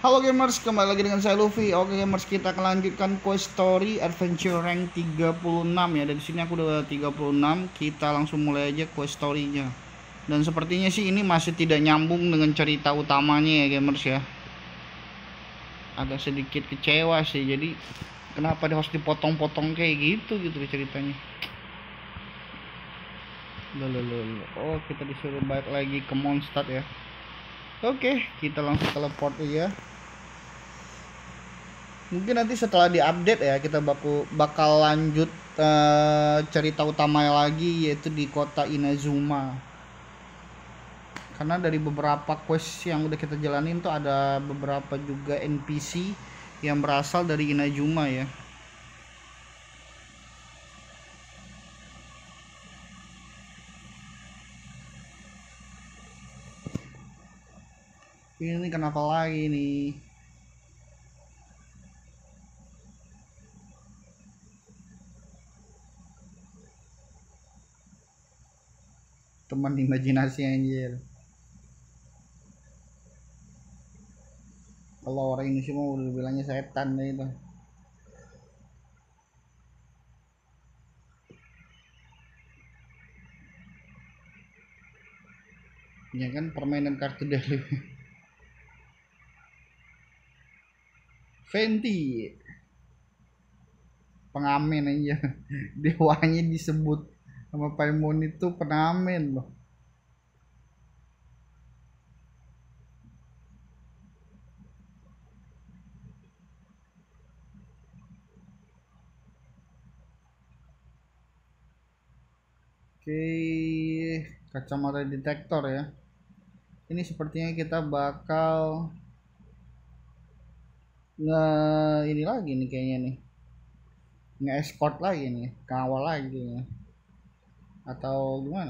Halo gamers, kembali lagi dengan saya Luffy. Oke gamers, kita akan lanjutkan quest story adventure rank 36 ya. Dari sini aku udah 36. Kita langsung mulai aja quest story-nya. Dan sepertinya sih ini masih tidak nyambung dengan cerita utamanya ya gamers ya. Agak sedikit kecewa sih. Jadi kenapa dia harus dipotong-potong kayak gitu ceritanya. Loh. Oh, kita disuruh balik lagi ke Mondstadt ya. Oke, kita langsung teleport aja. Mungkin nanti setelah diupdate ya kita bakal lanjut cerita utamanya lagi, yaitu di kota Inazuma. Karena dari beberapa quest yang udah kita jalanin tuh ada beberapa juga NPC yang berasal dari Inazuma ya. Ini kenapa lagi nih? Teman imajinasi anjir. Kalau orang ini semua udah bilangnya setan deh itu. Ya kan, permainan kartu dari Venti, pengamen aja. Dewanya disebut sama Paimon itu pengamen loh. Oke, kacamata detektor ya. Ini sepertinya kita bakal ini lagi nih kayaknya nih. Nge-escort lagi nih, kawal lagi nih. Atau gimana?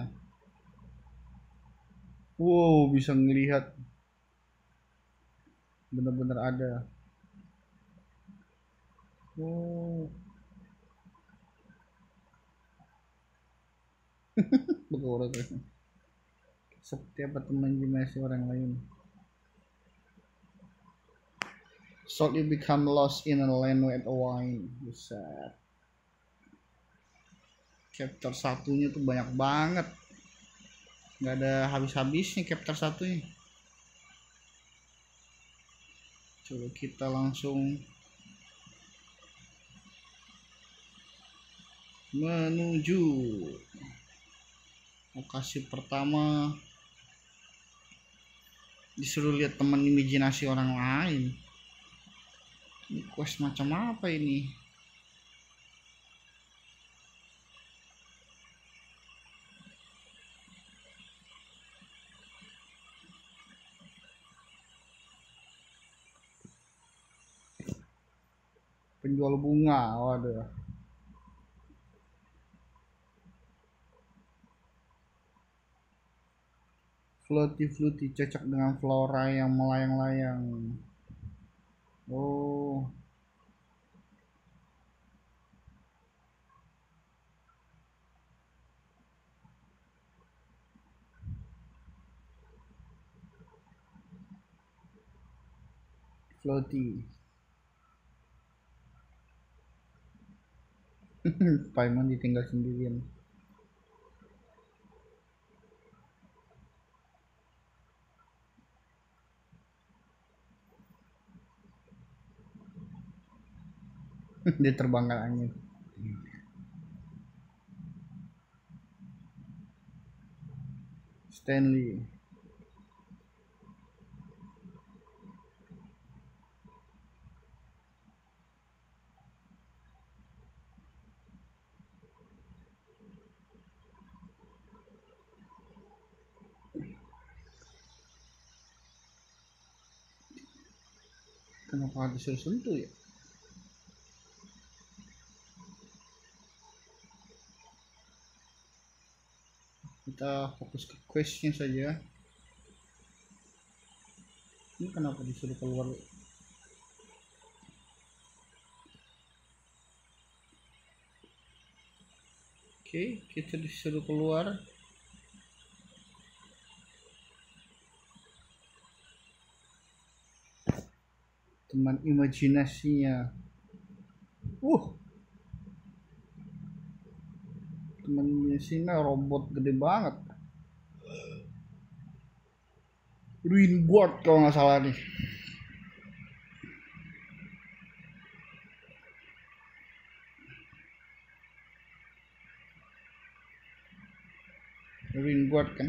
Wow, bisa ngelihat bener-bener ada. Wow. Betul. Seperti apa teman imajinasi orang lain. So you become lost in a land with a wine. Buset. Chapter satunya tuh banyak banget. Nggak ada habis-habisnya chapter satunya. Coba kita langsung menuju lokasi pertama. Disuruh lihat teman imajinasi orang lain. Ini quest macam apa ini? Penjual bunga, waduh. Floaty cocok dengan flora yang melayang-layang. Oh, floaty. Paimon ditinggal sendirian. Dia terbangkan angin. Stanley. Kenapa disuruh sentuh ya? Kita fokus ke questnya saja. Ini kenapa disuruh keluar? Oke, kita disuruh keluar. Teman imajinasinya. Teman imajinasinya robot gede banget. Ruin Guard kalau nggak salah nih. Ruin Guard kan.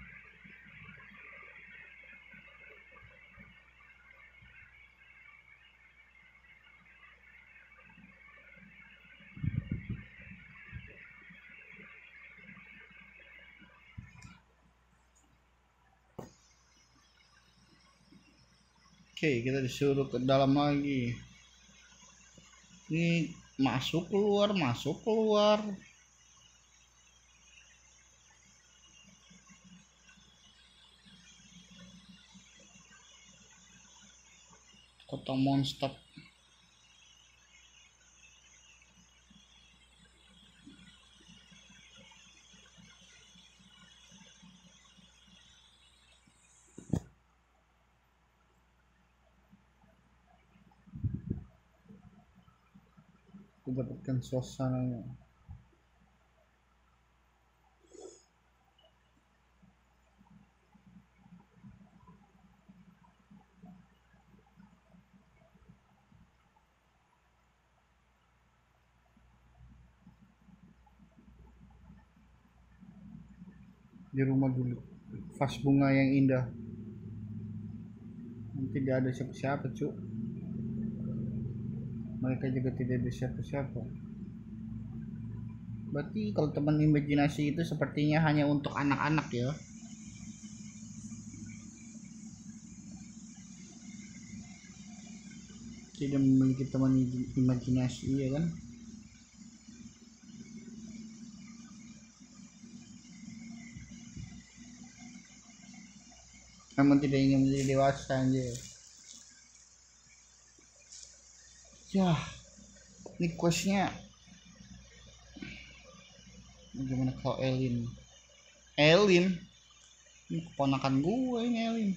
Oke, kita disuruh ke dalam lagi. Ini masuk keluar, masuk keluar. Kota monster. Dapatkan suasananya. Di rumah dulu, vas bunga yang indah. Nanti tidak ada siapa-siapa, cuk. Mereka juga tidak ada siapa-siapa. Berarti kalau teman imajinasi itu sepertinya hanya untuk anak-anak ya. Tidak memiliki teman imajinasi ya kan. Namun tidak ingin menjadi dewasa aja. Ya, ini questnya bagaimana kalau Elin? Elin? Ini keponakan gue ini Elin.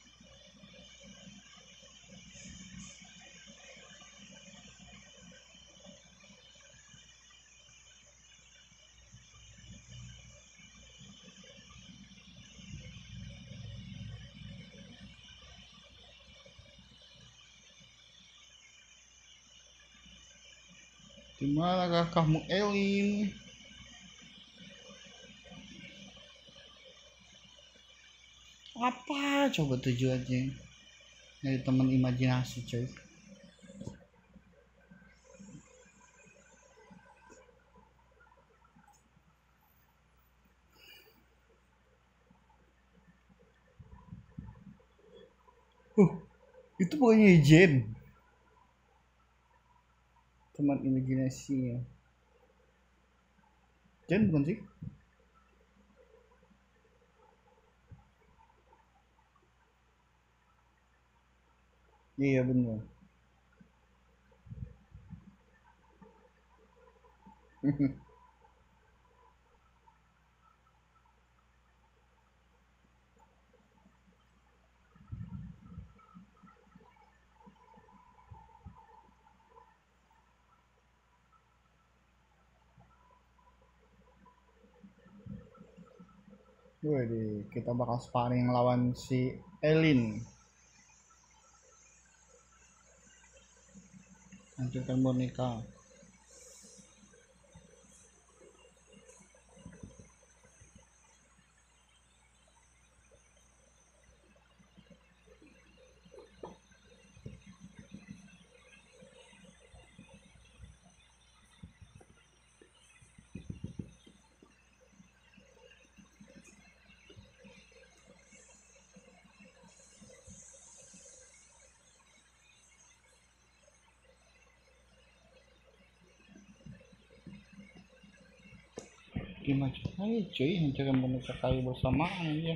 Dimanakah kamu Elin? Apa coba tujuannya dari teman imajinasi coy? Itu bukannya Jen, teman imajinasinya. Jen bukan sih? Iya benar. Waduh, kita bakal sparring lawan si Elin. Hancurkan boneka. Gimana ayo cuy, hancurkan boneka kayu bersamaan aja.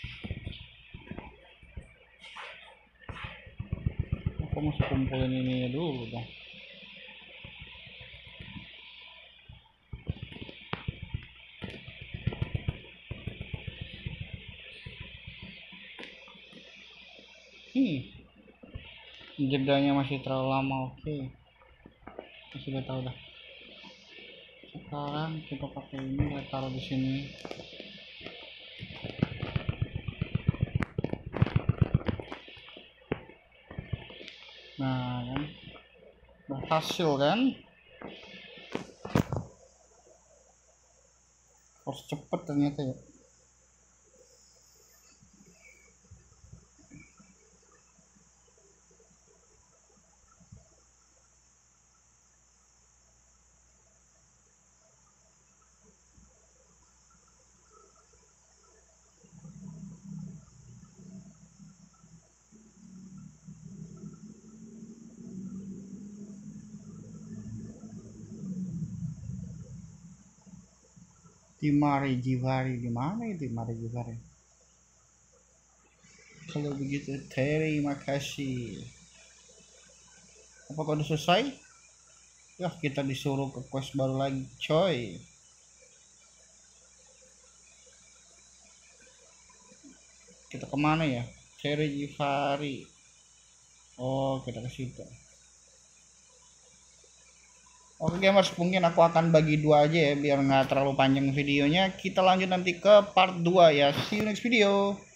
Aku masih kumpulin ini dulu dong. jedanya masih terlalu lama. Oke, sudah tahu dah. Sekarang kita pakai ini, kita taruh di sini. Nah kan berhasil kan, harus cepet ternyata ya. Dimari Jivari, di mana itu Dimari Jivari? Kalau begitu terima kasih. Apakah udah selesai? Ya kita disuruh ke quest baru lagi coy. Kita kemana ya? Terry Jivari. Oh kita ke situ. Oke gamers, mungkin aku akan bagi dua aja ya biar nggak terlalu panjang videonya. Kita lanjut nanti ke part 2 ya. See you next video.